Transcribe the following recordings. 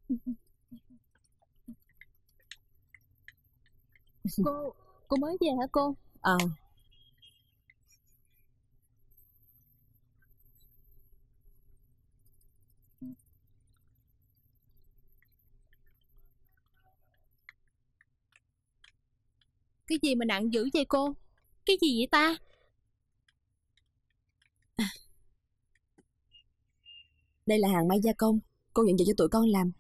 Cô mới về hả cô? Cái gì mà nặng dữ vậy cô? Cái gì vậy ta? Đây là hàng may gia công, cô nhận về cho tụi con làm.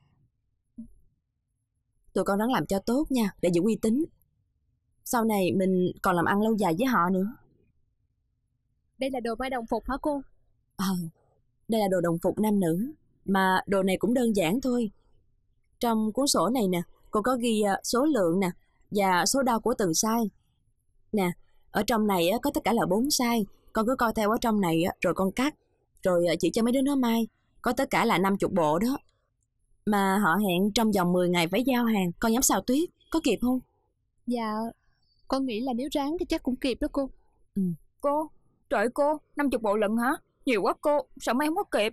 Tụi con ráng làm cho tốt nha, để giữ uy tín. Sau này mình còn làm ăn lâu dài với họ nữa. Đây là đồ may đồng phục hả cô? Đây là đồ đồng phục nam nữ, mà đồ này cũng đơn giản thôi. Trong cuốn sổ này nè, cô có ghi số lượng nè và số đo của từng size. Nè, ở trong này có tất cả là 4 size. Con cứ coi theo ở trong này rồi con cắt, rồi chỉ cho mấy đứa nó may. Có tất cả là 50 bộ đó. Mà họ hẹn trong vòng 10 ngày phải giao hàng. Con nhắm sao Tuyết, có kịp không? Dạ, con nghĩ là nếu ráng thì chắc cũng kịp đó cô. Cô, trời cô, 50 bộ lận hả? Nhiều quá cô, sợ may không có kịp.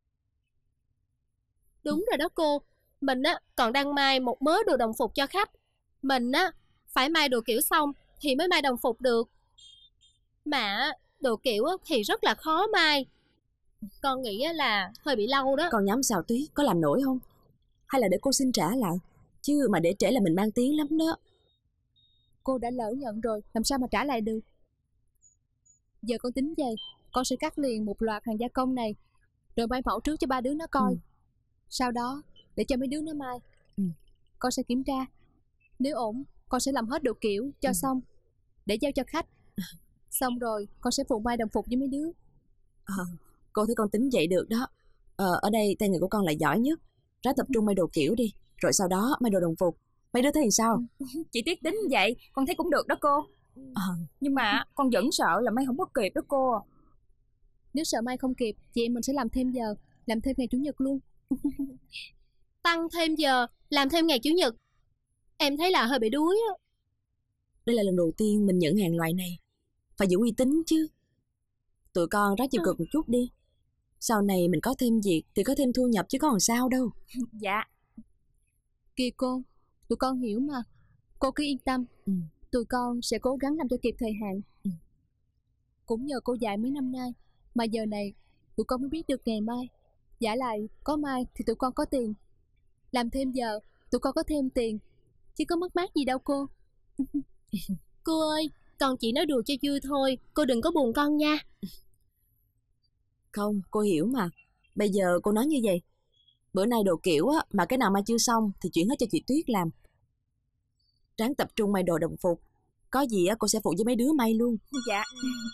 Đúng rồi đó cô. Mình còn đang may một mớ đồ đồng phục cho khách. Mình phải may đồ kiểu xong thì mới may đồng phục được. Mà đồ kiểu thì rất là khó may. Con nghĩ là hơi bị lâu đó. Con nhắm sao Tuyết, có làm nổi không? Hay là để cô xin trả lại? Chứ mà để trễ là mình mang tiếng lắm đó. Cô đã lỡ nhận rồi, làm sao mà trả lại được? Giờ con tính vậy, con sẽ cắt liền một loạt hàng gia công này, rồi may mẫu trước cho 3 đứa nó coi. Sau đó để cho mấy đứa nó may. Con sẽ kiểm tra. Nếu ổn, con sẽ làm hết đồ kiểu cho xong để giao cho khách. Xong rồi con sẽ phụ may đồng phục với mấy đứa. Cô thấy con tính vậy được đó. Ở đây tay nghề của con là giỏi nhất. Ráng tập trung may đồ kiểu đi, rồi sau đó may đồ đồng phục. Mấy đứa thấy làm sao? Chị Tuyết tính vậy, con thấy cũng được đó cô. Nhưng mà con vẫn sợ là may không có kịp đó cô. Nếu sợ may không kịp, chị em mình sẽ làm thêm giờ, làm thêm ngày chủ nhật luôn. Tăng thêm giờ, làm thêm ngày chủ nhật. Em thấy là hơi bị đuối á. Đây là lần đầu tiên mình nhận hàng loại này, phải giữ uy tín chứ. Tụi con ráng chịu cực một chút đi. Sau này mình có thêm việc thì có thêm thu nhập chứ có làm sao đâu. Dạ. Kìa cô, tụi con hiểu mà. Cô cứ yên tâm. Tụi con sẽ cố gắng làm cho kịp thời hạn. Cũng nhờ cô dạy mấy năm nay mà giờ này tụi con mới biết được ngày mai. Giả lại có mai thì tụi con có tiền. Làm thêm giờ tụi con có thêm tiền, chứ có mất mát gì đâu cô. Cô ơi, con chỉ nói đùa cho vui thôi, cô đừng có buồn con nha. Không, cô hiểu mà. Bây giờ cô nói như vậy, bữa nay đồ kiểu mà cái nào mà chưa xong thì chuyển hết cho chị Tuyết làm. Ráng tập trung may đồ đồng phục. Có gì cô sẽ phụ với mấy đứa may luôn. Dạ.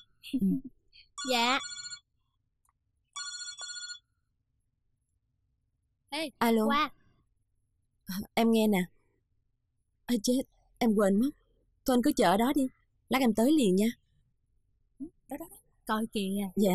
Dạ. Ê, alo. qua. Em nghe nè. Chết, em quên mất. Thôi anh cứ chờ ở đó đi, lát em tới liền nha. Đó, coi kìa. Dạ.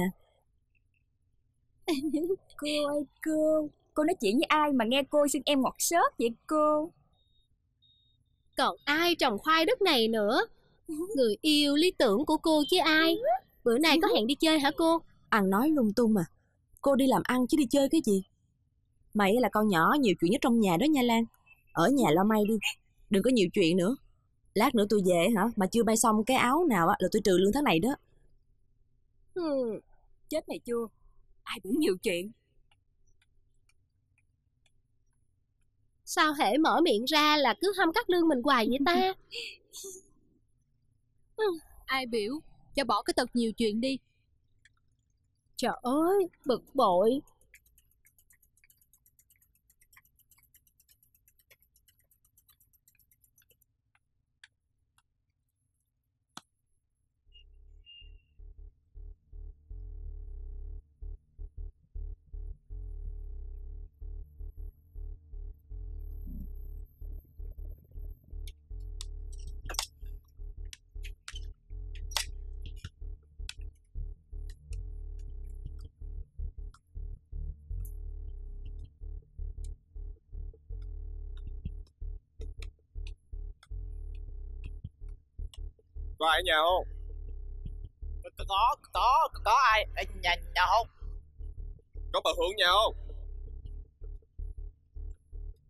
Cô ơi cô nói chuyện với ai mà nghe cô xưng em ngọt xớt vậy cô? Còn ai trồng khoai đất này nữa. Người yêu lý tưởng của cô chứ ai. Bữa nay có hẹn đi chơi hả cô? Ăn nói lung tung mà. Cô đi làm ăn chứ đi chơi cái gì. Mày là con nhỏ nhiều chuyện nhất trong nhà đó nha Lan. Ở nhà lo may đi, đừng có nhiều chuyện nữa. Lát nữa tôi về hả mà chưa bay xong cái áo nào là tôi trừ lương tháng này đó. Chết mày chưa, ai biểu nhiều chuyện. Sao hễ mở miệng ra là cứ hăm cắt lương mình hoài vậy ta? Ai biểu cho bỏ cái tật nhiều chuyện đi. Trời ơi, bực bội. Có ai ở nhà không? Có ai ở nhà không? Có bà Hương nhà không?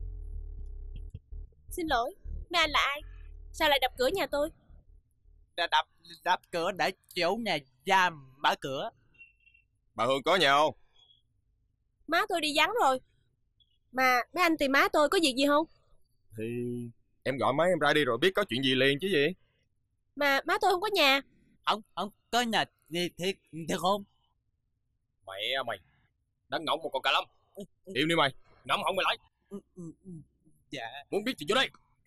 Xin lỗi, mấy anh là ai? Sao lại đập cửa nhà tôi? Đập cửa để chủ nhà giam mở cửa. Bà Hương có nhà không? Má tôi đi vắng rồi. Mà mấy anh tìm má tôi có việc gì không? Thì em gọi máy em ra đi rồi biết có chuyện gì liền chứ gì. Mà má tôi không có nhà. Ông có nhà gì thiệt không? Mẹ mày, đang ngọng một con cà lâm. Im đi mày, ngậm họng mày lại. Dạ. Muốn biết gì vô đây?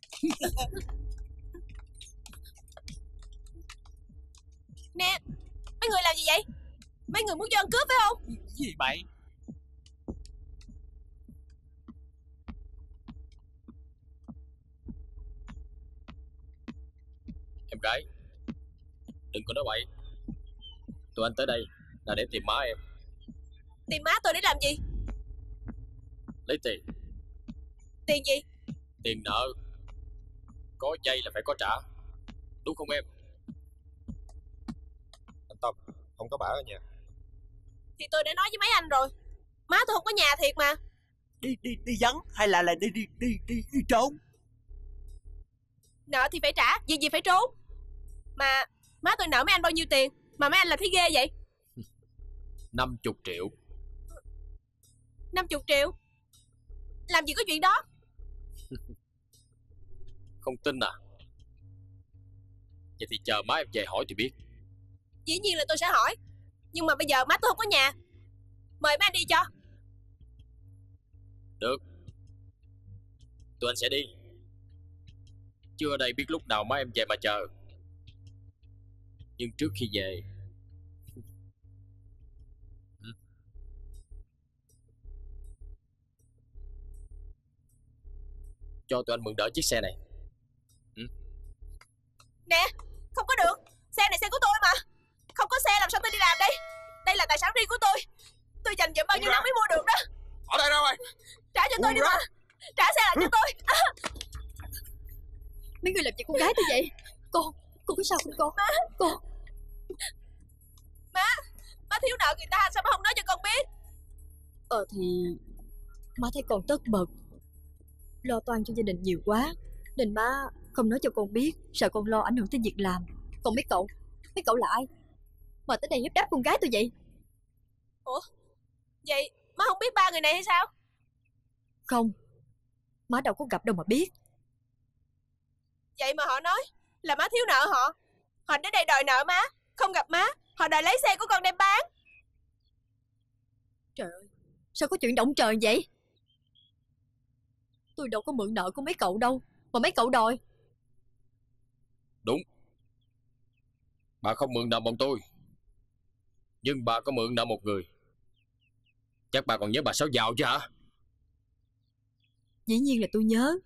Nè, mấy người làm gì vậy? Mấy người muốn vô ăn cướp phải không? Gì vậy? Em gái, đừng có nói bậy. Tụi anh tới đây là để tìm má em. Tìm má tôi để làm gì? Lấy tiền. Tiền gì? Tiền nợ. Có dây là phải có trả. Đúng không em? Anh Tâm, không có bả ở nhà. Thì tôi đã nói với mấy anh rồi. Má tôi không có nhà thiệt mà. Đi vắng hay là đi trốn? Nợ thì phải trả, việc gì phải trốn. Mà má tôi nợ mấy anh bao nhiêu tiền mà mấy anh làm thấy ghê vậy? 50 triệu. 50 triệu? Làm gì có chuyện đó. Không tin à? Vậy thì chờ má em về hỏi thì biết. Dĩ nhiên là tôi sẽ hỏi. Nhưng mà bây giờ má tôi không có nhà. Mời mấy anh đi cho. Được, tụi anh sẽ đi. Chứ ở đây biết lúc nào má em về mà chờ. Nhưng trước khi về, cho tụi anh mượn đỡ chiếc xe này. Nè, không có được. Xe này xe của tôi mà. Không có xe làm sao tôi đi làm đây? Đây là tài sản riêng của tôi. Tôi dành dụm bao nhiêu năm mới mua được đó. Ở đây ra mày. Trả cho tôi đi mà. Trả xe lại cho tôi. Mấy người làm gì con gái tôi vậy? Cô có sao không cô? Cô. Má thiếu nợ người ta sao má không nói cho con biết? Thì má thấy con tất bật, lo toan cho gia đình nhiều quá, nên má không nói cho con biết, sợ con lo ảnh hưởng tới việc làm. Còn mấy cậu là ai mà tới đây hiếp đáp con gái tôi vậy? Ủa, vậy má không biết ba người này hay sao? Không, má đâu có gặp đâu mà biết. Vậy mà họ nói là má thiếu nợ họ. Họ đến đây đòi nợ má. Không gặp má, họ đòi lấy xe của con đem bán. Trời ơi, sao có chuyện động trời vậy? Tôi đâu có mượn nợ của mấy cậu đâu mà mấy cậu đòi. Đúng, bà không mượn nợ bọn tôi, nhưng bà có mượn nợ một người. Chắc bà còn nhớ bà Sáu giàu chứ hả? Dĩ nhiên là tôi nhớ.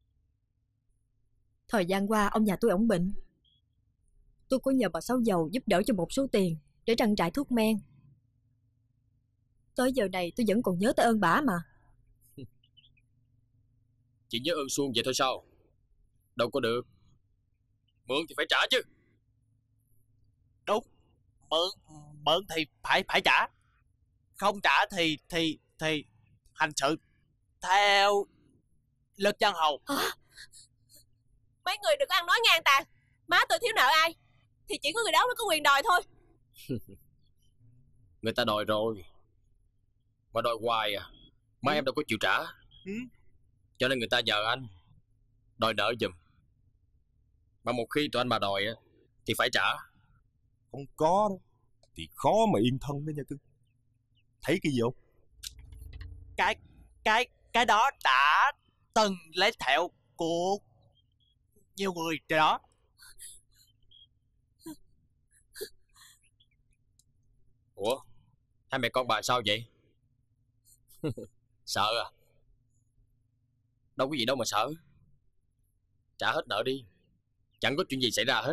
Thời gian qua ông nhà tôi ổng bệnh, tôi có nhờ bà Sáu giàu giúp đỡ cho một số tiền để trang trải thuốc men. Tới giờ này tôi vẫn còn nhớ tới ơn bả mà. Chỉ nhớ ơn suông vậy thôi sao? Đâu có được. Mượn thì phải trả chứ. Đúng, mượn thì phải trả. Không trả thì hành sự theo luật giang hồ. Mấy người đừng có ăn nói ngang tàn. Má tôi thiếu nợ ai thì chỉ có người đó mới có quyền đòi thôi. Người ta đòi rồi mà đòi hoài à, má em đâu có chịu trả. Cho nên người ta nhờ anh đòi nợ giùm. Mà một khi tụi anh mà đòi á thì phải trả. Không có đâu thì khó mà yên thân đó nha cưng. Thấy cái gì không? Cái đó đã từng lấy thẹo của nhiều người rồi đó. Ủa, hai mẹ con bà sao vậy? Sợ à? Đâu có gì đâu mà sợ. Trả hết nợ đi, chẳng có chuyện gì xảy ra hết.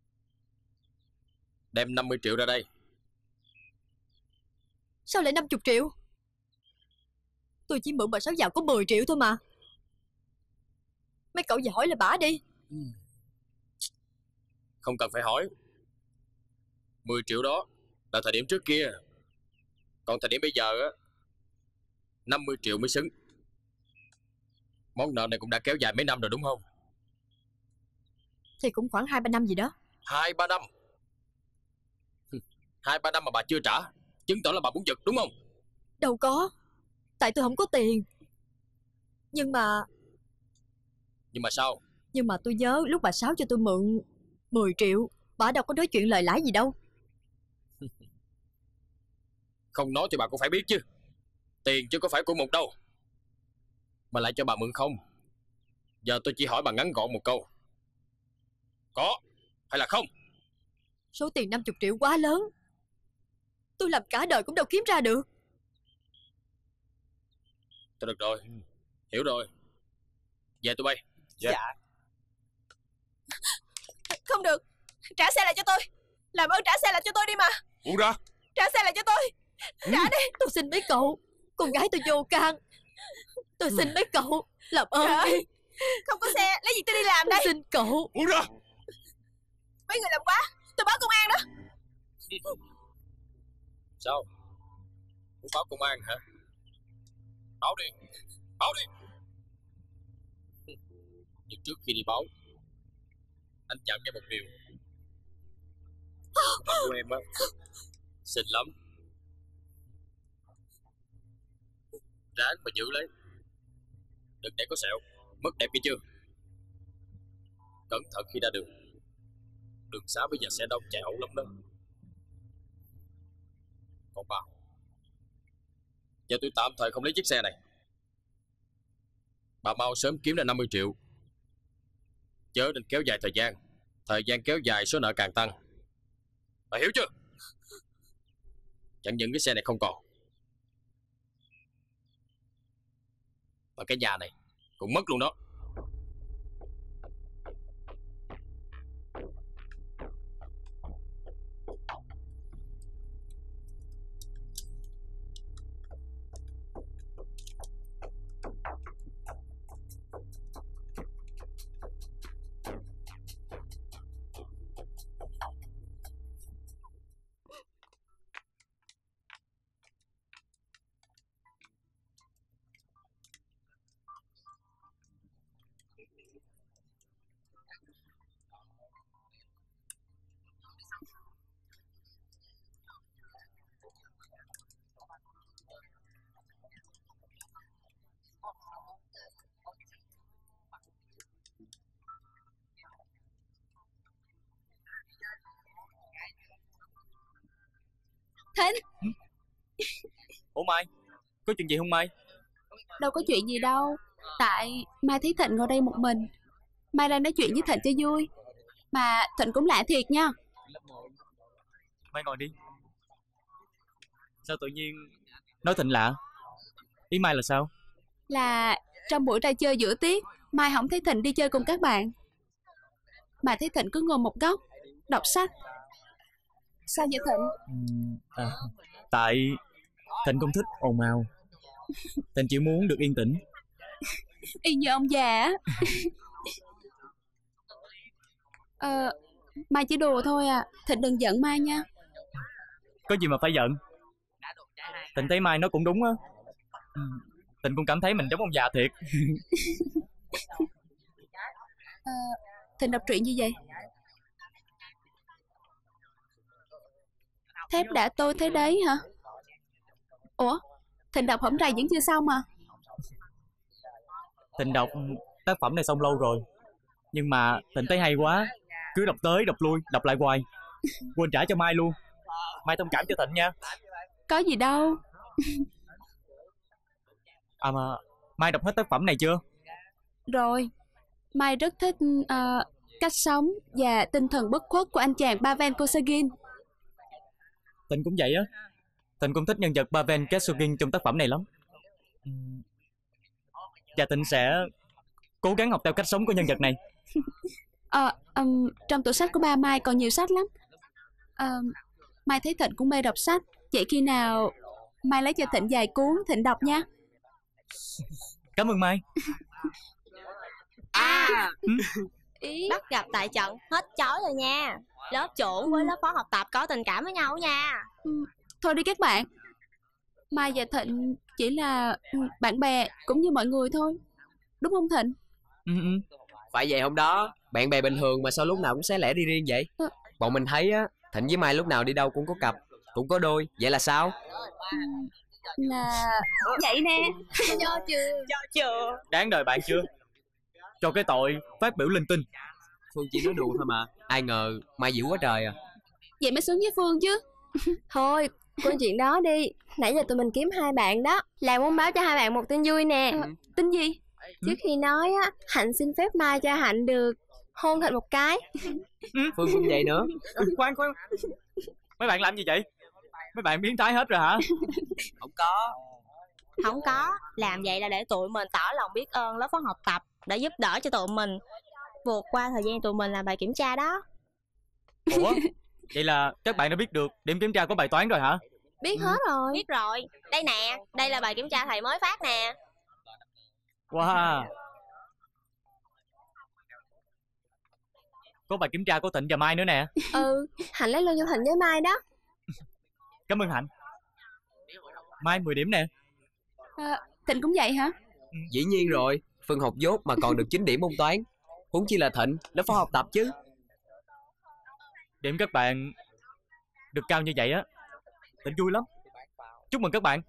Đem 50 triệu ra đây. Sao lại 50 triệu? Tôi chỉ mượn bà Sáu giàu có 10 triệu thôi mà. Mấy cậu về hỏi là bả đi. Không cần phải hỏi. 10 triệu đó là thời điểm trước kia. Còn thời điểm bây giờ á, 50 triệu mới xứng. Món nợ này cũng đã kéo dài mấy năm rồi đúng không? Thì cũng khoảng 2-3 năm gì đó. 2-3 năm? 2-3 năm mà bà chưa trả, chứng tỏ là bà muốn giật đúng không? Đâu có. Tại tôi không có tiền. Nhưng mà sao? Nhưng mà tôi nhớ lúc bà Sáu cho tôi mượn 10 triệu, bà đâu có nói chuyện lời lãi gì đâu. Không nói thì bà cũng phải biết chứ. Tiền chứ có phải của Mục đâu. Mà lại cho bà mượn không. Giờ tôi chỉ hỏi bà ngắn gọn một câu. Có hay là không? Số tiền 50 triệu quá lớn. Tôi làm cả đời cũng đâu kiếm ra được. Thôi được rồi, hiểu rồi. Về tụi bay. Dạ. Không được, trả xe lại cho tôi. Làm ơn trả xe lại cho tôi đi mà. Buông ra. Trả xe lại cho tôi. Trả đi. Tôi xin mấy cậu, con gái tôi vô can. Tôi xin mấy cậu, làm ơn đi. Không có xe, lấy gì tôi đi làm đây? Tôi xin cậu. Buông ra. Mấy người làm quá, tôi báo công an đó. Sao? Muốn báo công an hả? Báo đi. Báo đi. Nhưng trước khi đi báo, anh dặn cho một điều. Mặt của em á xinh lắm. Ráng mà giữ lấy, đừng để có sẹo, mất đẹp kia chưa. Cẩn thận khi ra đường. Đường xá bây giờ xe đông chạy ẩu lắm đó. Còn bà, giờ tôi tạm thời không lấy chiếc xe này. Bà mau sớm kiếm ra 50 triệu. Chớ nên kéo dài thời gian. Thời gian kéo dài số nợ càng tăng. Bà hiểu chưa? Chẳng những cái xe này không còn, mà cái nhà này cũng mất luôn đó. Thịnh. Ủa Mai, có chuyện gì không Mai? Đâu có chuyện gì đâu. Tại Mai thấy Thịnh ngồi đây một mình, Mai đang nói chuyện với Thịnh cho vui. Mà Thịnh cũng lạ thiệt nha. Mai ngồi đi. Sao tự nhiên nói Thịnh lạ? Ý Mai là sao? Là trong buổi ra chơi giữa tiết, Mai không thấy Thịnh đi chơi cùng các bạn, mà thấy Thịnh cứ ngồi một góc đọc sách. Sao vậy Thịnh? Tại Thịnh không thích ồn ào. Thịnh chỉ muốn được yên tĩnh. Y như ông già á. Mai chỉ đùa thôi à, Thịnh đừng giận Mai nha. Có gì mà phải giận. Thịnh thấy Mai nó cũng đúng á. Thịnh cũng cảm thấy mình giống ông già thiệt. Thịnh đọc truyện gì vậy? Thép đã tôi thấy đấy hả? Ủa, Thịnh đọc hổng rày vẫn chưa xong mà. Thịnh đọc tác phẩm này xong lâu rồi, nhưng mà Thịnh thấy hay quá, cứ đọc tới đọc lui, đọc lại hoài. Quên trả cho Mai luôn. Mai thông cảm cho Thịnh nha. Có gì đâu. À mà Mai đọc hết tác phẩm này chưa? Rồi, Mai rất thích cách sống và tinh thần bất khuất của anh chàng Pavel Kosygin. Thịnh cũng vậy á. Thịnh cũng thích nhân vật Pavel Kosygin trong tác phẩm này lắm. Và Thịnh sẽ cố gắng học theo cách sống của nhân vật này. Trong tủ sách của ba Mai còn nhiều sách lắm. Mai thấy Thịnh cũng mê đọc sách. Vậy khi nào Mai lấy cho Thịnh vài cuốn Thịnh đọc nha. Cảm ơn Mai. Bắt gặp tại trận hết chói rồi nha. Lớp trưởng với lớp phó học tập có tình cảm với nhau nha. Thôi đi các bạn. Mai và Thịnh chỉ là bạn bè cũng như mọi người thôi. đúng không Thịnh? Phải vậy hôm đó, bạn bè bình thường mà sao lúc nào cũng xé lẻ đi riêng vậy? Bọn mình thấy á, Thịnh với Mai lúc nào đi đâu cũng có cặp, cũng có đôi, vậy là sao? Là vậy nè. Cho chưa? Đáng đời bạn chưa? Cho cái tội phát biểu linh tinh. Phương chỉ nói đùa thôi mà, ai ngờ Mai dữ quá trời à. Vậy mới xứng với Phương chứ. Thôi, quên chuyện đó đi. Nãy giờ tụi mình kiếm hai bạn đó, là muốn báo cho hai bạn một tin vui nè. Tin gì? Trước khi nói á, Hạnh xin phép Mai cho Hạnh được hôn Thịnh một cái. Phương cũng vậy nữa. Khoan. Mấy bạn làm gì vậy? Mấy bạn biến thái hết rồi hả? Không có, làm vậy là để tụi mình tỏ lòng biết ơn lớp phó học tập đã giúp đỡ cho tụi mình vượt qua thời gian tụi mình làm bài kiểm tra đó. Ủa? Vậy là các bạn đã biết được điểm kiểm tra của bài toán rồi hả? Biết hết rồi. Biết rồi. Đây nè, đây là bài kiểm tra thầy mới phát nè. Wow. Có bài kiểm tra của Thịnh và Mai nữa nè. Hạnh lấy luôn cho Thịnh với Mai đó. Cảm ơn Hạnh. Mai 10 điểm nè. Thịnh cũng vậy hả? Dĩ nhiên rồi, Phương học dốt mà còn được 9 điểm môn toán. Huống chi là Thịnh, lớp phó học tập chứ. Điểm các bạn được cao như vậy á, Thịnh vui lắm. Chúc mừng các bạn.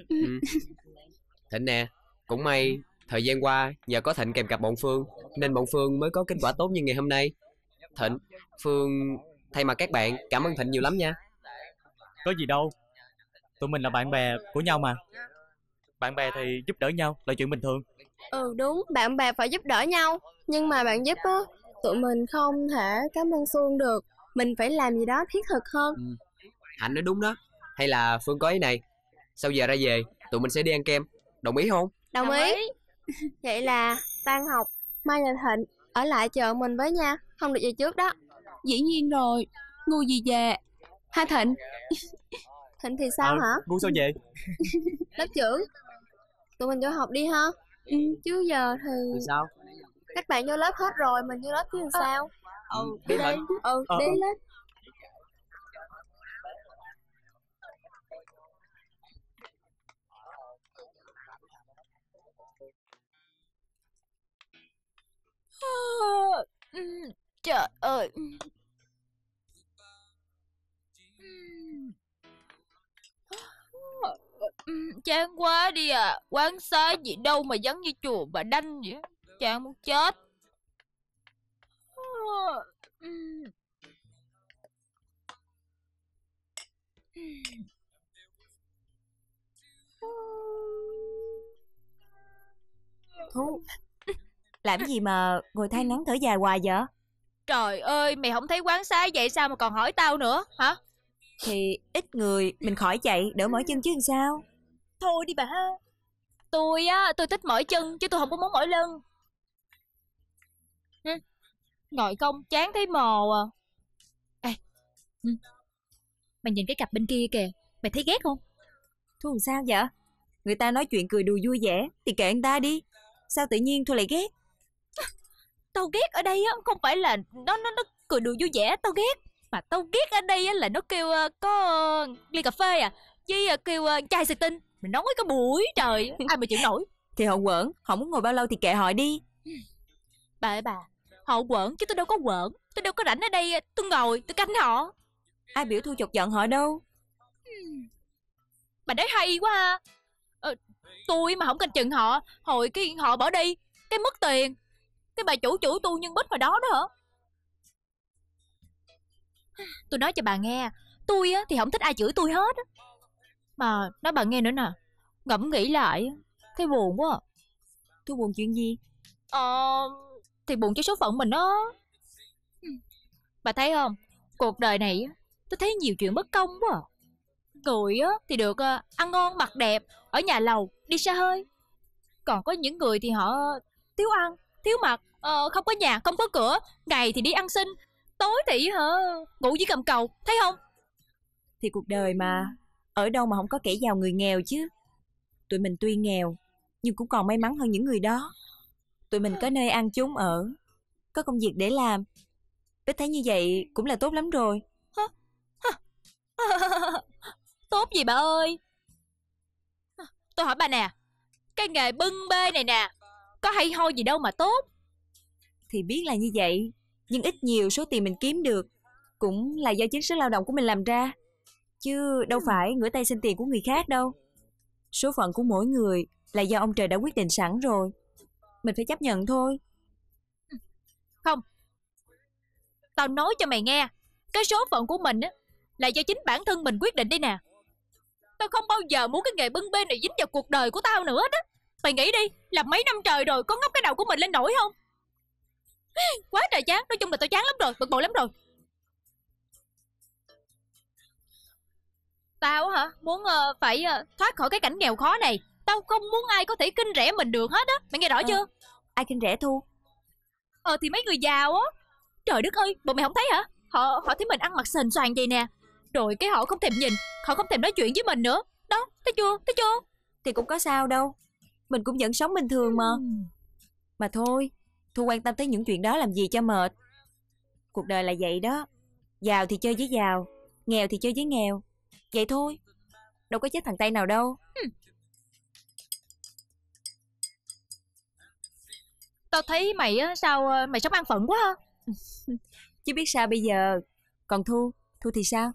Thịnh nè, cũng may thời gian qua nhờ có Thịnh kèm cặp bọn Phương nên bọn Phương mới có kết quả tốt như ngày hôm nay. Thịnh, Phương thay mặt các bạn cảm ơn Thịnh nhiều lắm nha. Có gì đâu, tụi mình là bạn bè của nhau mà. Bạn bè thì giúp đỡ nhau là chuyện bình thường. Đúng, bạn bè phải giúp đỡ nhau. Nhưng mà bạn giúp á, tụi mình không thể cảm ơn Phương được. Mình phải làm gì đó thiết thực hơn. Hạnh nói đúng đó. Hay là Phương có ý này, sau giờ ra về tụi mình sẽ đi ăn kem, đồng ý không? Đồng ý. Vậy là tan học Mai và Thịnh ở lại chờ mình với nha, không được về trước đó. Dĩ nhiên rồi, ngu gì về. Ha Thịnh. Thịnh thì sao hả? Ngu sao về? Lớp trưởng, tụi mình vô học đi ha. Chứ giờ thì sao? các bạn vô lớp hết rồi, mình vô lớp chứ làm sao? Đi thôi. Đi lên. Trời ơi. Chán quá đi à. Quán xá gì đâu mà vắng như chùa Bà Đanh vậy. Chán muốn chết. Thu, làm gì mà ngồi than ngắn thở dài hoài vậy? Trời ơi, mày không thấy quán xá vậy sao mà còn hỏi tao nữa hả? Thì ít người mình khỏi chạy đỡ mỏi chân chứ làm sao? Thôi đi bà ha. Tôi thích mỏi chân chứ tôi không có muốn mỏi lưng. Ngồi không chán thấy mồ à. Ê, mày nhìn cái cặp bên kia kìa, mày thấy ghét không? Thu làm sao vậy? Người ta nói chuyện cười đùa vui vẻ thì kệ người ta đi. Sao tự nhiên Thu lại ghét? Tao ghét ở đây á không phải là nó cười đùa vui vẻ tao ghét, mà tao ghét ở đây á là nó kêu có ly cà phê à, với kêu chai xì tinh. Mình nói có buổi trời, ai mà chịu nổi. Thì họ quẩn, họ muốn ngồi bao lâu thì kệ họ đi. Bà ơi bà, họ quẩn chứ tôi đâu có quẩn. Tôi đâu có rảnh ở đây tôi ngồi tôi canh họ. Ai biểu Thu chọc giận họ đâu. Bà nói hay quá ha. Tôi mà không canh chừng họ, hồi cái họ bỏ đi, cái mất tiền, cái bà chủ tôi nhân bích hồi đó đó hả? Tôi nói cho bà nghe, tôi á thì không thích ai chửi tôi hết á. Mà nói bà nghe nữa nè, ngẫm nghĩ lại thấy buồn quá. Thu buồn chuyện gì? Thì buồn cho số phận mình đó. Bà thấy không, cuộc đời này tôi thấy nhiều chuyện bất công quá à. Người á thì được ăn ngon mặc đẹp, ở nhà lầu đi xa hơi. Còn có những người thì họ thiếu ăn thiếu mặc, không có nhà không có cửa, ngày thì đi ăn xin, tối thì ngủ dưới gầm cầu, thấy không? Thì cuộc đời mà, ở đâu mà không có kẻ giàu người nghèo chứ. Tụi mình tuy nghèo nhưng cũng còn may mắn hơn những người đó. Tụi mình có nơi ăn chốn ở, có công việc để làm. Bích thấy như vậy cũng là tốt lắm rồi. Tốt gì bà ơi? Tôi hỏi bà nè, cái nghề bưng bê này nè, có hay ho gì đâu mà tốt. Thì biết là như vậy, nhưng ít nhiều số tiền mình kiếm được cũng là do chính sức lao động của mình làm ra, chứ đâu phải ngửa tay xin tiền của người khác đâu. Số phận của mỗi người là do ông trời đã quyết định sẵn rồi, mình phải chấp nhận thôi. Không, tao nói cho mày nghe, cái số phận của mình á là do chính bản thân mình quyết định đây nè. Tao không bao giờ muốn cái nghề bưng bê này dính vào cuộc đời của tao nữa đó. Mày nghĩ đi, làm mấy năm trời rồi, có ngóc cái đầu của mình lên nổi không? Quá trời chán, nói chung là tao chán lắm rồi, bực bội lắm rồi. Tao hả, muốn phải thoát khỏi cái cảnh nghèo khó này. Tao không muốn ai có thể khinh rẻ mình được hết á. Mày nghe rõ chưa? Ai khinh rẻ Thu? Thì mấy người giàu á. Trời đất ơi, bọn mày không thấy hả? Họ thấy mình ăn mặc sền soàn vậy nè, rồi cái họ không thèm nhìn, họ không thèm nói chuyện với mình nữa. Đó, thấy chưa? Thì cũng có sao đâu, mình cũng vẫn sống bình thường mà. Mà thôi, Thu quan tâm tới những chuyện đó làm gì cho mệt. Cuộc đời là vậy đó, giàu thì chơi với giàu, nghèo thì chơi với nghèo, vậy thôi, đâu có chết thằng Tây nào đâu. Tao thấy mày á, sao mày sống an phận quá ha. Chứ biết sao bây giờ. Còn Thu thì sao?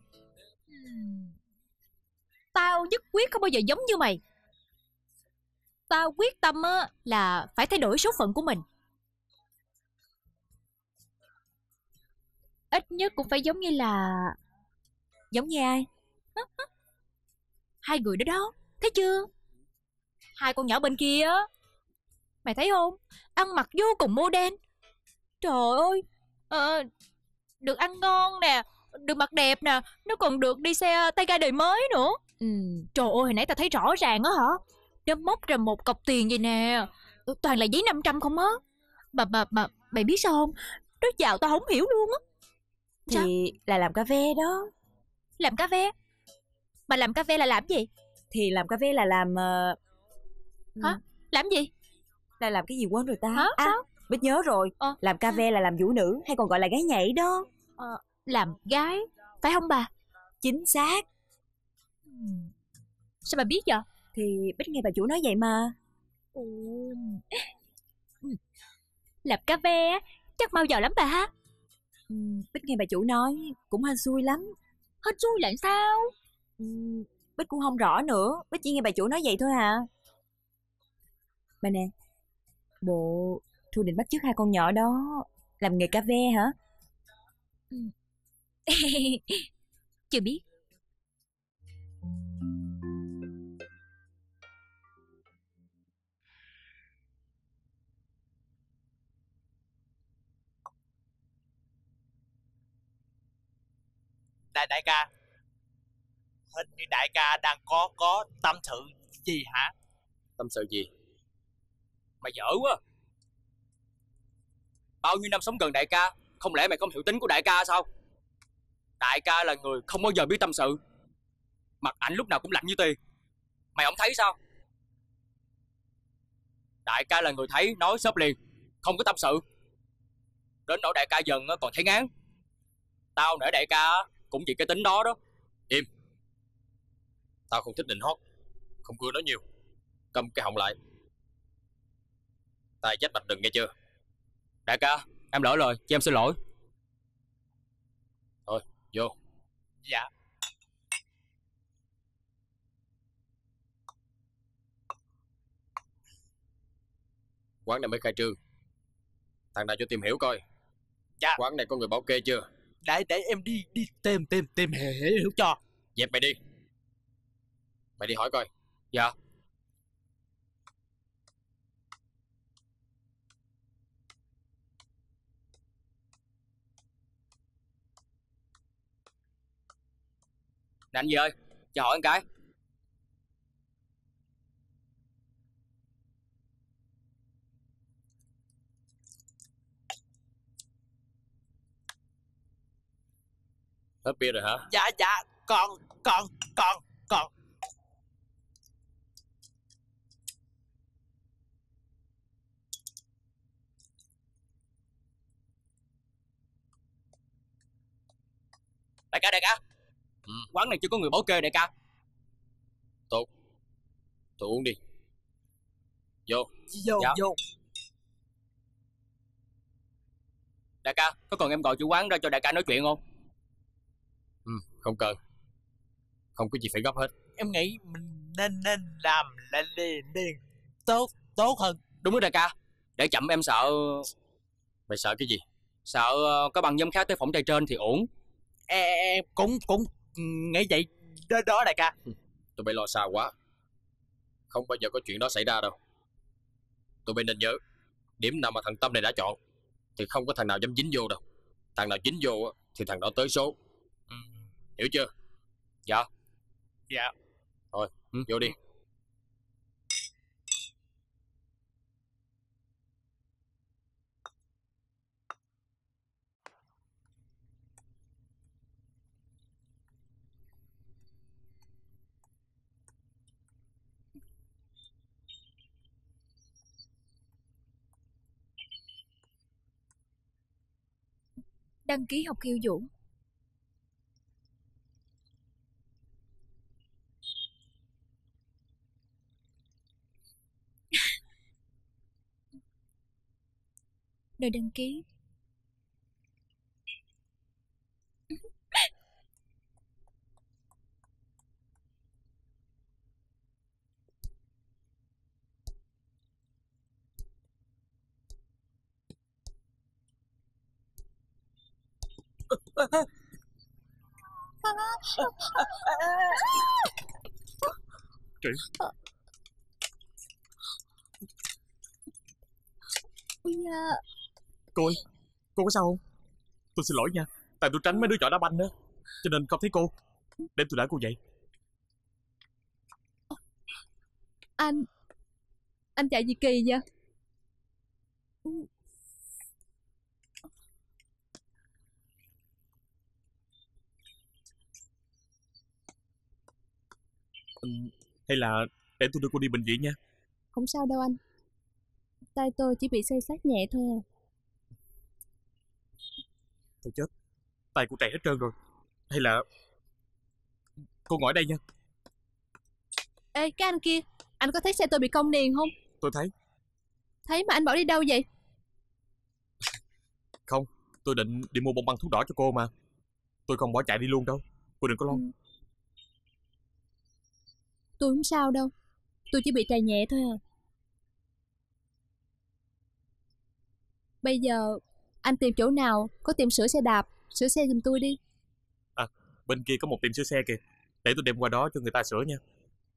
Tao nhất quyết không bao giờ giống như mày. Tao quyết tâm á, là phải thay đổi số phận của mình. Ít nhất cũng phải giống như là... Giống như ai? Hai người đó đó, thấy chưa? Hai con nhỏ bên kia á, mày thấy không? Ăn mặc vô cùng modern. Trời ơi, được ăn ngon nè, được mặc đẹp nè, nó còn được đi xe tay ga đời mới nữa. Trời ơi, hồi nãy tao thấy rõ ràng á hả? Nó móc ra một cọc tiền vậy nè, toàn là giấy 500 không á. Mà mày biết sao không? Nó giàu tao không hiểu luôn á. Thì sao? Là làm cà phê đó. Làm cà phê? Mà làm cà phê là làm gì? Thì làm cà phê là làm... Hả? Làm gì? Là làm cái gì quên rồi ta. Hả? Sao? Biết nhớ rồi. Làm cà phê là làm vũ nữ, hay còn gọi là gái nhảy đó. Làm gái, phải không bà? Chính xác. Sao bà biết vậy? Thì Bích nghe bà chủ nói vậy mà. Làm cà phê á, chắc mau giàu lắm bà ha. Bích nghe bà chủ nói cũng hên xui lắm. Hên xui là sao? Bích cũng không rõ nữa, Bích chỉ nghe bà chủ nói vậy thôi à. Bà nè, bộ Thu định bắt chước hai con nhỏ đó làm nghề cà phê hả? Chưa biết. Đại ca, hình như đại ca đang có tâm sự gì hả? Tâm sự gì? Mày dở quá. Bao nhiêu năm sống gần đại ca, không lẽ mày không hiểu tính của đại ca sao? Đại ca là người không bao giờ biết tâm sự. Mặt ảnh lúc nào cũng lạnh như tiền. Mày không thấy sao? Đại ca là người thấy nói xớp liền, không có tâm sự. Đến nỗi đại ca dần còn thấy ngán. Tao nể đại ca cũng vì cái tính đó đó. Im. Tao không thích nịnh hót, không cưa nói nhiều. Câm cái họng lại. Tài trách bạch đừng nghe chưa? Đại ca, em lỡ lời, cho em xin lỗi. Thôi, vô. Dạ. Quán này mới khai trương, thằng nào cho tìm hiểu coi. Dạ. Quán này có người bảo kê chưa? Để em đi tìm hiểu cho. Dẹp mày đi. Mày đi hỏi coi. Dạ. Nè anh gì ơi, cho hỏi một cái. Hết bia rồi hả? Dạ, còn. Đại ca. Quán này chưa có người bảo kê đại ca. Tốt. Tôi uống đi. Vô. Dạ. Vô. Đại ca, có cần em gọi chủ quán ra cho đại ca nói chuyện không? Không cần. Không có gì phải gấp hết. Em nghĩ mình nên làm lại liền tốt hơn. Đúng đó đại ca. Để chậm em sợ. Mày sợ cái gì? Sợ có bằng nhóm khác tới phỏng trai trên thì ổn. Em cũng nghĩ vậy đó đại ca. Tụi bay lo xa quá. Không bao giờ có chuyện đó xảy ra đâu. Tụi bay nên nhớ, điểm nào mà thằng Tâm này đã chọn thì không có thằng nào dám dính vô đâu. Thằng nào dính vô thì thằng đó tới số. Hiểu chưa? Dạ. Dạ. Thôi, vô đi. Đăng ký học khiêu vũ. Nơi đăng ký. Chị. Ôi da. Cô ơi, cô có sao không? Tôi xin lỗi nha, tại tôi tránh mấy đứa trọ đá banh đó, cho nên không thấy cô. Để tôi đỡ cô dậy. Anh chạy gì kỳ vậy? Hay là để tôi đưa cô đi bệnh viện nha. Không sao đâu anh. Tay tôi chỉ bị xây xát nhẹ thôi à. Thôi chết, tay cô tè hết trơn rồi. Hay là cô ngồi ở đây nha. Ê cái anh kia, anh có thấy xe tôi bị cong niền không? Tôi thấy. Thấy mà anh bảo đi đâu vậy? Không, tôi định đi mua bông băng thuốc đỏ cho cô mà. Tôi không bỏ chạy đi luôn đâu. Cô đừng có lo. Tôi không sao đâu. Tôi chỉ bị trầy nhẹ thôi à. Bây giờ anh tìm chỗ nào có tiệm sửa xe đạp, sửa xe giùm tôi đi. À, bên kia có một tiệm sửa xe kìa. Để tôi đem qua đó cho người ta sửa nha.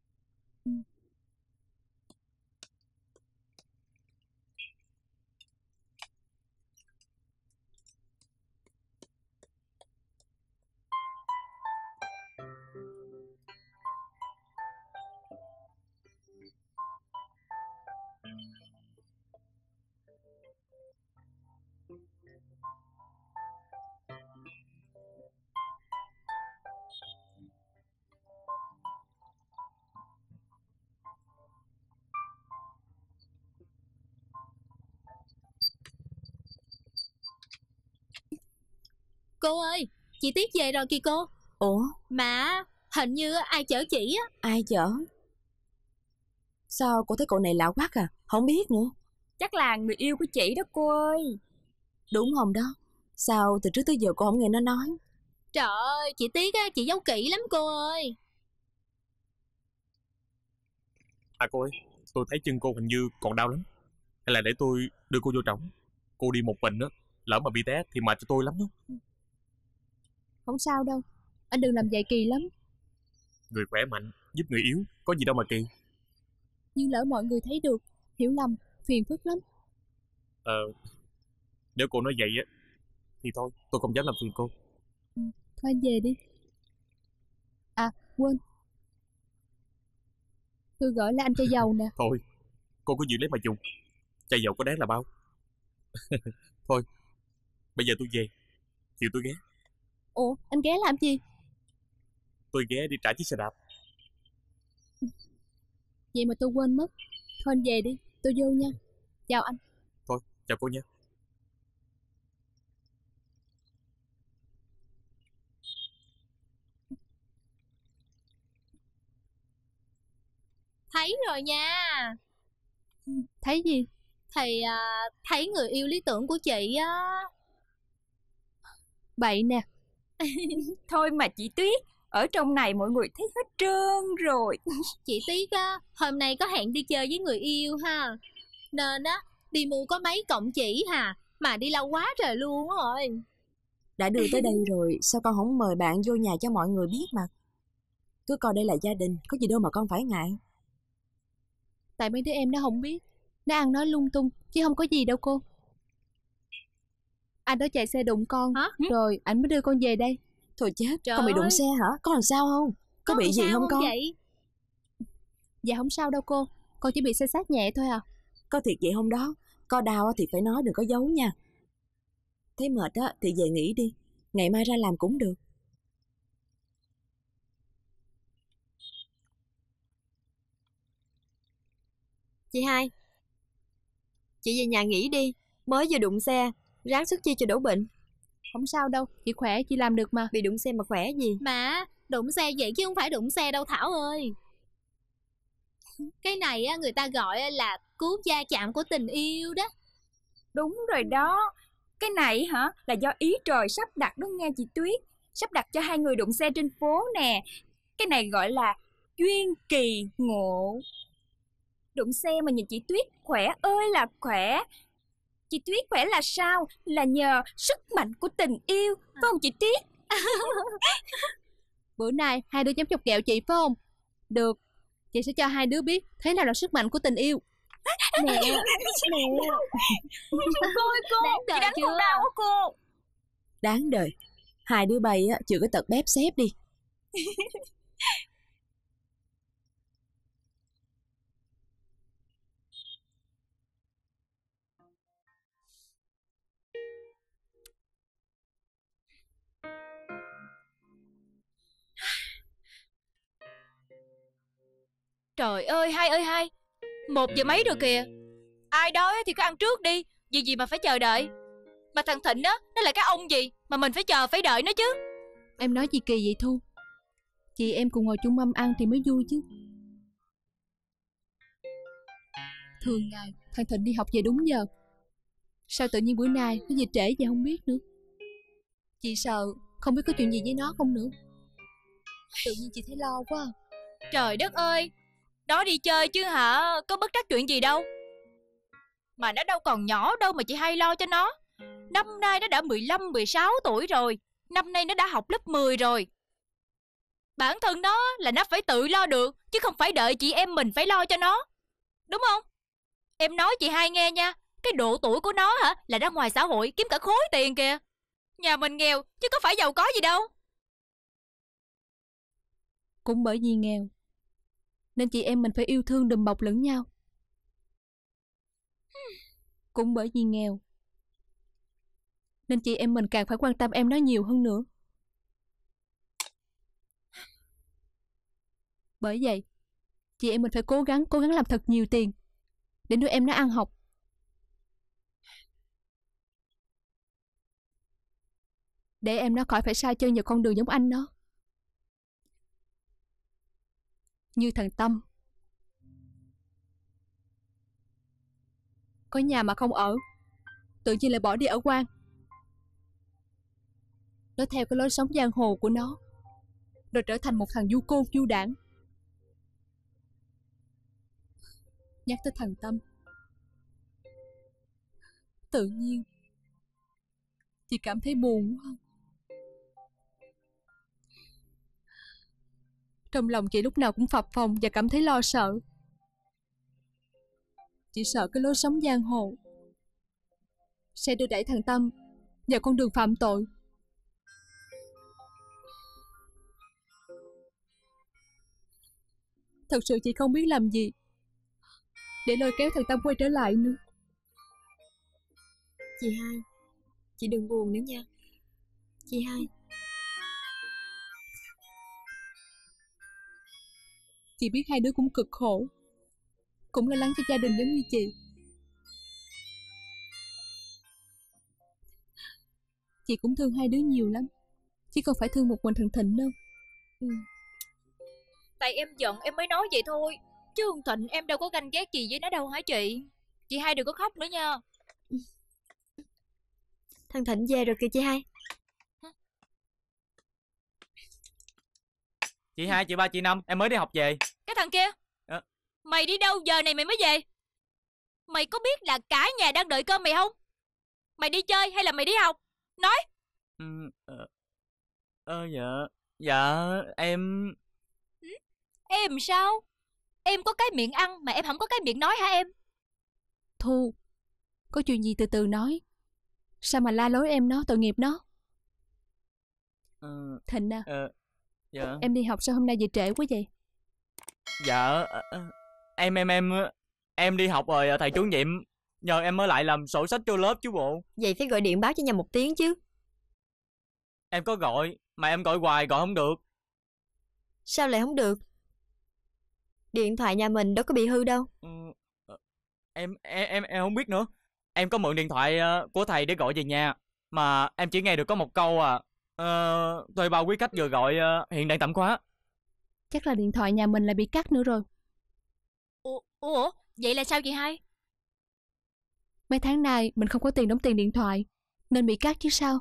Cô ơi, chị Tiết về rồi kìa cô. Ủa? Mà hình như ai chở chị á. Ai chở? Sao cô thấy cậu này lạ quá à? Không biết nữa. Chắc là người yêu của chị đó cô ơi. Đúng không đó? Sao từ trước tới giờ cô không nghe nó nói? Trời ơi, chị Tiết á, chị giấu kỹ lắm cô ơi. À cô ơi, tôi thấy chân cô hình như còn đau lắm. Hay là để tôi đưa cô vô trọng. Cô đi một mình á, lỡ mà bị té thì mệt cho tôi lắm đó. Không sao đâu, anh đừng làm vậy kỳ lắm. Người khỏe mạnh giúp người yếu, có gì đâu mà kỳ. Nhưng lỡ mọi người thấy được, hiểu lầm, phiền phức lắm. Nếu cô nói vậy á thì thôi, tôi không dám làm phiền cô. Thôi anh về đi. À, quên. Tôi gửi lại anh chai dầu nè. Thôi, cô cứ giữ lấy mà dùng. Chai dầu có đáng là bao. Thôi, bây giờ tôi về. Chiều tôi ghé. Ủa, anh ghé làm gì? Tôi ghé đi trả chiếc xe đạp. Vậy mà tôi quên mất. Thôi anh về đi, tôi vô nha. Chào anh. Thôi, chào cô nha. Thấy rồi nha. Thấy gì? Thì thấy người yêu lý tưởng của chị á. Bậy nè. Thôi mà chị Tuyết, ở trong này mọi người thấy hết trơn rồi. Chị Tuyết á, hôm nay có hẹn đi chơi với người yêu ha. Nên á, đi mua có mấy cọng chỉ hà, mà đi lâu quá trời luôn rồi. Đã đưa tới đây rồi, sao con không mời bạn vô nhà cho mọi người biết mà. Cứ coi đây là gia đình, có gì đâu mà con phải ngại. Tại mấy đứa em nó không biết, nó ăn nói lung tung, chứ không có gì đâu cô. Anh đó chạy xe đụng con, rồi anh mới đưa con về đây. Thôi chết, Trời con bị đụng ơi. xe hả? Con làm sao không? Có bị gì sao không con? vậy? Dạ không sao đâu cô, con chỉ bị xê xát nhẹ thôi à. Có thiệt vậy không đó? Có đau thì phải nói, đừng có giấu nha. Thấy mệt á thì về nghỉ đi, ngày mai ra làm cũng được. Chị hai, chị về nhà nghỉ đi, mới vừa đụng xe, ráng sức chi cho đổ bệnh. Không sao đâu, chị khỏe, chị làm được mà. Bị đụng xe mà khỏe gì? Mà đụng xe vậy chứ không phải đụng xe đâu Thảo ơi. Cái này á, người ta gọi là cú va chạm của tình yêu đó. Đúng rồi đó. Cái này hả, là do ý trời sắp đặt đó nghe chị Tuyết. Sắp đặt cho hai người đụng xe trên phố nè. Cái này gọi là duyên kỳ ngộ. Đụng xe mà nhìn chị Tuyết khỏe ơi là khỏe. Chị Tuyết khỏe là sao? Là nhờ sức mạnh của tình yêu, phải không chị Tuyết? Bữa nay hai đứa dám chọc ghẹo chị phải không? Được, chị sẽ cho hai đứa biết thế nào là sức mạnh của tình yêu. Nè, Cô ơi cô, Đáng chị đời đánh chưa? con đau á cô. Đáng đời. Hai đứa bay á chịu cái tật bếp xếp đi. Trời ơi hai, 1 giờ mấy rồi kìa. Ai đói thì cứ ăn trước đi, gì gì mà phải chờ đợi. Mà thằng Thịnh á, nó là cái ông gì mà mình phải chờ phải đợi nó chứ. Em nói gì kỳ vậy Thu? Chị em cùng ngồi chung mâm ăn thì mới vui chứ. Thường ngày thằng Thịnh đi học về đúng giờ, sao tự nhiên bữa nay nó về trễ vậy không biết nữa. Chị sợ không biết có chuyện gì với nó không nữa. Tự nhiên chị thấy lo quá. Trời đất ơi, nó đi chơi chứ hả, có bất trắc chuyện gì đâu. Mà nó đâu còn nhỏ đâu mà chị hay lo cho nó. Năm nay nó đã 15, 16 tuổi rồi. Năm nay nó đã học lớp 10 rồi. Bản thân nó là nó phải tự lo được, chứ không phải đợi chị em mình phải lo cho nó. Đúng không? Em nói chị hai nghe nha, cái độ tuổi của nó hả là ra ngoài xã hội kiếm cả khối tiền kìa. Nhà mình nghèo chứ có phải giàu có gì đâu. Cũng bởi vì nghèo nên chị em mình phải yêu thương đùm bọc lẫn nhau. Cũng bởi vì nghèo nên chị em mình càng phải quan tâm em nó nhiều hơn nữa. Bởi vậy chị em mình phải cố gắng làm thật nhiều tiền để nuôi em nó ăn học. Để em nó khỏi phải sai chân vào con đường giống anh nó. Như thằng Tâm, có nhà mà không ở, tự nhiên lại bỏ đi ở quan. Nó theo cái lối sống giang hồ của nó, rồi trở thành một thằng du côn du đảng. Nhắc tới thằng Tâm, tự nhiên chị cảm thấy buồn quá. Trong lòng chị lúc nào cũng phập phồng và cảm thấy lo sợ. Chị sợ cái lối sống giang hồ sẽ đưa đẩy thằng Tâm vào con đường phạm tội. Thật sự chị không biết làm gì để lôi kéo thằng Tâm quay trở lại nữa. Chị hai, chị đừng buồn nữa nha. Chị hai. Chị biết hai đứa cũng cực khổ, cũng lo lắng cho gia đình giống như chị. Chị cũng thương hai đứa nhiều lắm, chứ không phải thương một mình thằng Thịnh đâu. Tại em giận em mới nói vậy thôi, chứ thằng Thịnh em đâu có ganh ghét gì với nó đâu hả chị. Chị hai đừng có khóc nữa nha. Thằng Thịnh về rồi kìa chị hai. Chị hai, chị ba, chị năm, em mới đi học về. Cái thằng kia, mày đi đâu giờ này mày mới về? Mày có biết là cả nhà đang đợi cơm mày không? Mày đi chơi hay là mày đi học? Nói. Dạ em... Em sao? Em có cái miệng ăn mà em không có cái miệng nói hả em? Thu, có chuyện gì từ từ nói. Sao mà la lối em nó, tội nghiệp nó. Thịnh à, Dạ. em đi học sao hôm nay về trễ quá vậy? Dạ, em đi học rồi thầy chủ nhiệm nhờ em mới lại làm sổ sách cho lớp chứ bộ. Vậy phải gọi điện báo cho nhà một tiếng chứ. Em có gọi, mà em gọi hoài gọi không được. Sao lại không được? Điện thoại nhà mình đâu có bị hư đâu. Em không biết nữa. Em có mượn điện thoại của thầy để gọi về nhà, mà em chỉ nghe được có một câu à. Tôi bao quý khách vừa gọi hiện đang tạm khóa. Chắc là điện thoại nhà mình lại bị cắt nữa rồi. Ủa, vậy là sao chị hai? Mấy tháng nay mình không có tiền đóng tiền điện thoại nên bị cắt chứ sao.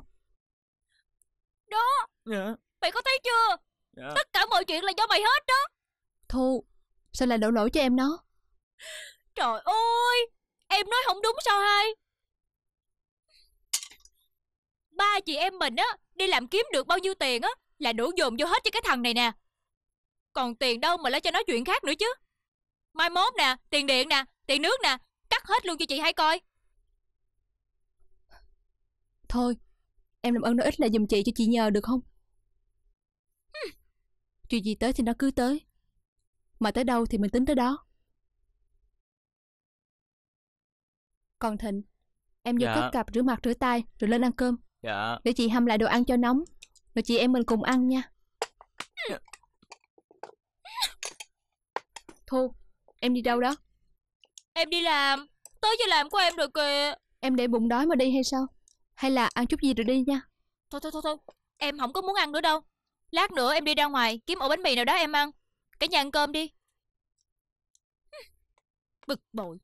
Đó, Dạ. mày có thấy chưa? Dạ. Tất cả mọi chuyện là do mày hết đó. Thu, sao lại đổ lỗi cho em nó? Trời ơi, em nói không đúng sao hai? Ba chị em mình á, đi làm kiếm được bao nhiêu tiền á là đổ dồn vô hết cho cái thằng này nè. Còn tiền đâu mà lấy cho nó chuyện khác nữa chứ. Mai mốt nè, tiền điện nè, tiền nước nè, cắt hết luôn cho chị hai coi. Thôi, em làm ơn nói ít lại giùm chị cho chị nhờ được không? Chuyện gì tới thì nó cứ tới, mà tới đâu thì mình tính tới đó. Còn Thịnh, em vô cất cặp rửa mặt rửa tay rồi lên ăn cơm. Dạ. Để chị hâm lại đồ ăn cho nóng, rồi chị em mình cùng ăn nha. Thu, em đi đâu đó? Em đi làm, tới giờ làm của em rồi kìa. Em để bụng đói mà đi hay sao? Hay là ăn chút gì rồi đi nha. Thôi, em không có muốn ăn nữa đâu. Lát nữa em đi ra ngoài kiếm ổ bánh mì nào đó em ăn. Cả nhà ăn cơm đi. Bực bội.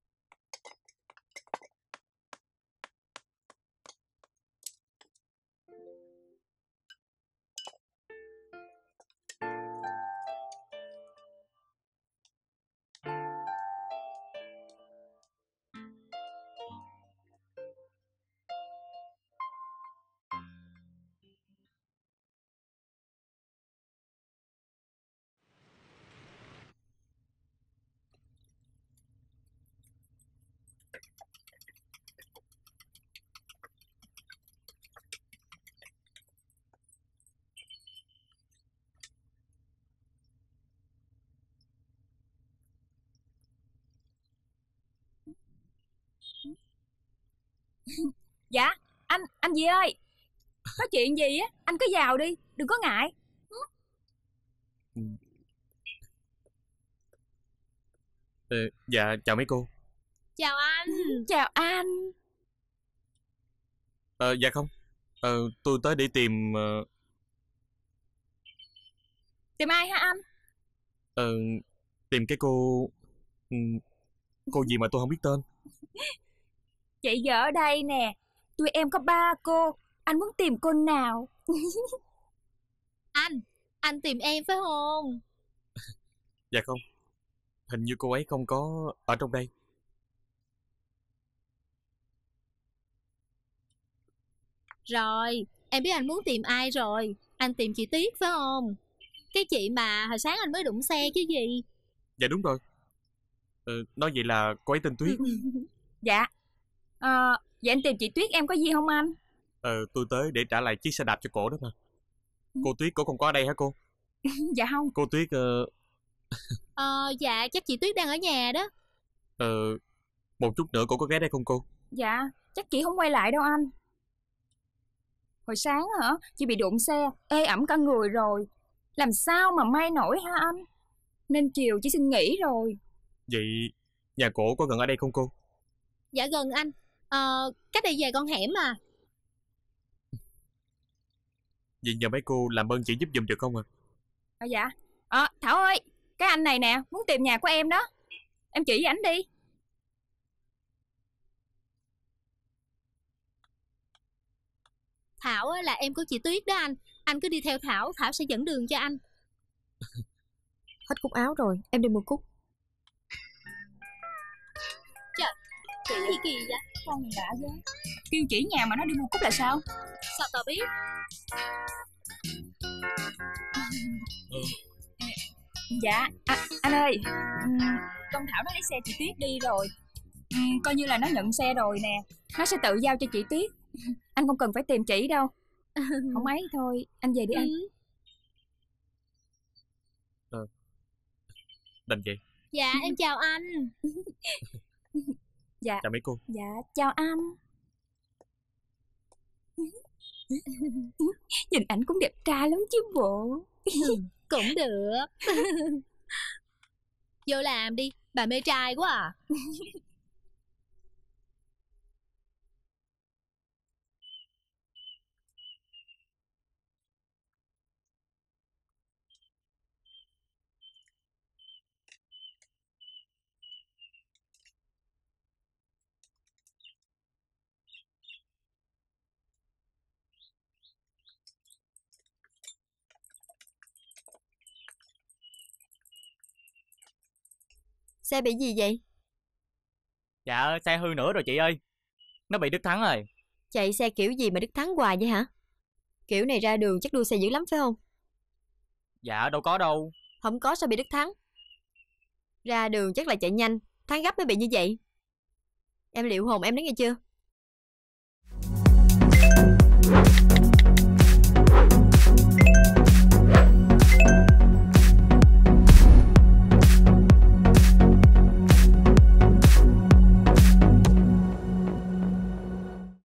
Dạ, anh gì ơi, có chuyện gì á, anh cứ vào đi, đừng có ngại. Dạ, chào mấy cô. Chào anh. Chào anh. Dạ không, tôi tới để tìm... Tìm ai hả anh? Tìm cái cô... Cô gì mà tôi không biết tên. Chị vợ ở đây nè, tụi em có 3 cô, anh muốn tìm cô nào? Anh tìm em phải không? Dạ không, hình như cô ấy không có ở trong đây. Rồi, em biết anh muốn tìm ai rồi. Anh tìm chị Tuyết phải không? Cái chị mà hồi sáng anh mới đụng xe chứ gì. Dạ đúng rồi. Nói vậy là cô ấy tên Tuyết. Dạ. Vậy anh tìm chị Tuyết em có gì không anh? Tôi tới để trả lại chiếc xe đạp cho cổ đó mà. Cô Tuyết cổ không có ở đây hả cô? Dạ không. Cô Tuyết... Dạ chắc chị Tuyết đang ở nhà đó. Một chút nữa cô có ghé đây không cô? Dạ, chắc chị không quay lại đâu anh. Hồi sáng hả, chị bị đụng xe, ê ẩm cả người rồi. Làm sao mà may nổi hả anh? Nên chiều chị xin nghỉ rồi. Vậy nhà cổ có gần ở đây không cô? Dạ gần anh. Cách đây vài con hẻm à. Vậy nhờ mấy cô làm ơn chị giúp giùm được không ạ? Dạ. Thảo ơi, cái anh này nè, muốn tìm nhà của em đó. Em chỉ với ảnh đi. Thảo là em của chị Tuyết đó anh. Anh cứ đi theo Thảo, Thảo sẽ dẫn đường cho anh. Hết cúc áo rồi, em đi mua cúc. Trời, cái gì kỳ vậy? Con này lạ ghê. Kêu chỉ nhà mà nó đi mua cúc là sao? Sao tao biết? Dạ, anh ơi, con Thảo nó lấy xe chị Tuyết đi rồi. Coi như là nó nhận xe rồi nè. Nó sẽ tự giao cho chị Tuyết. Anh không cần phải tìm chỉ đâu. Không ấy thôi, anh về đi anh. Đình chị. Dạ em chào anh. Dạ. Chào mấy cô. Dạ, chào anh. Nhìn ảnh cũng đẹp trai lắm chứ bộ. Cũng được. Vô làm đi, bà mê trai quá à. Xe bị gì vậy? Dạ xe hư nữa rồi chị ơi. Nó bị đứt thắng rồi. Chạy xe kiểu gì mà Đức Thắng hoài vậy hả? Kiểu này ra đường chắc đua xe dữ lắm phải không? Dạ đâu có đâu. Không có sao bị Đức Thắng? Ra đường chắc là chạy nhanh, Thắng gấp mới bị như vậy. Em liệu hồn em đến nghe chưa?